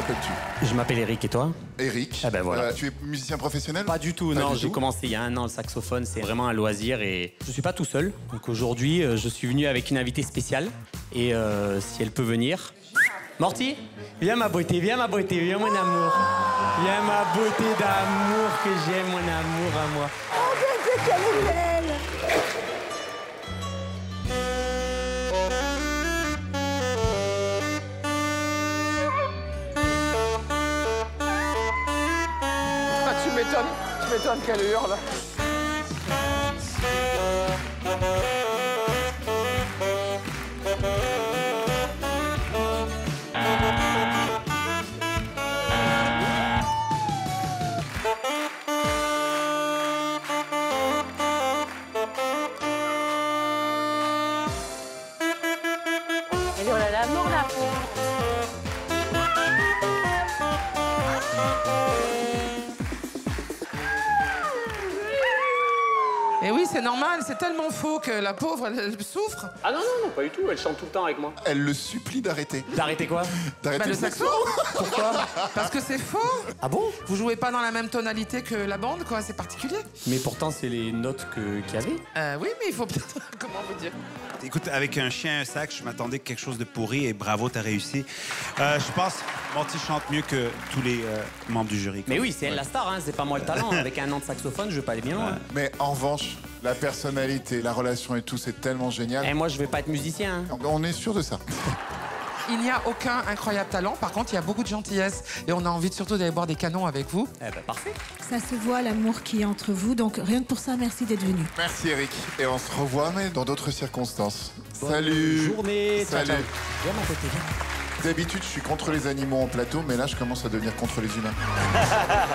t'appelles-tu? Je m'appelle Eric, et toi? Eric. Ah ben voilà. Tu es musicien professionnel? Pas du tout, non. J'ai commencé il y a 1 an le saxophone, c'est vraiment un loisir et je suis pas tout seul. Donc aujourd'hui, je suis venu avec une invitée spéciale et si elle peut venir. Morty, viens ma beauté, viens mon amour. Viens ma beauté d'amour que j'aime, mon amour à moi. Oh, c'est qu'elle est belle! Ah, tu m'étonnes qu'elle hurle. Elle hurle à la mort, la pauvre. Et oui, c'est normal, c'est tellement faux que la pauvre, elle souffre. Ah non, non, non, pas du tout, elle chante tout le temps avec moi. Elle le supplie d'arrêter. D'arrêter quoi? D'arrêter Bah, le saxo. Pourquoi? Parce que c'est faux. Ah bon? Vous jouez pas dans la même tonalité que la bande, quoi, c'est particulier. Mais pourtant, c'est les notes qu'il y avait. Oui, mais il faut peut-être... Comment vous dire? Écoute, avec un chien, un sac, je m'attendais à quelque chose de pourri et bravo, t'as réussi. Je pense Morty chante mieux que tous les membres du jury. Mais oui, c'est elle la star, hein, c'est pas moi le talent. Avec 1 an de saxophone, je vais pas aller bien loin. Mais en revanche, la personnalité, la relation et tout, c'est tellement génial. Et moi, je vais pas être musicien. Hein. On est sûr de ça. Il n'y a aucun incroyable talent, par contre, il y a beaucoup de gentillesse. Et on a envie surtout d'aller boire des canons avec vous. Eh ben, parfait. Ça se voit, l'amour qui est entre vous. Donc, rien que pour ça, merci d'être venu. Merci Eric. Et on se revoit, mais dans d'autres circonstances. Salut. Bonne journée. Ciao, Salut. ciao. Viens, mon côté, viens. D'habitude, je suis contre les animaux en plateau, mais là, je commence à devenir contre les humains.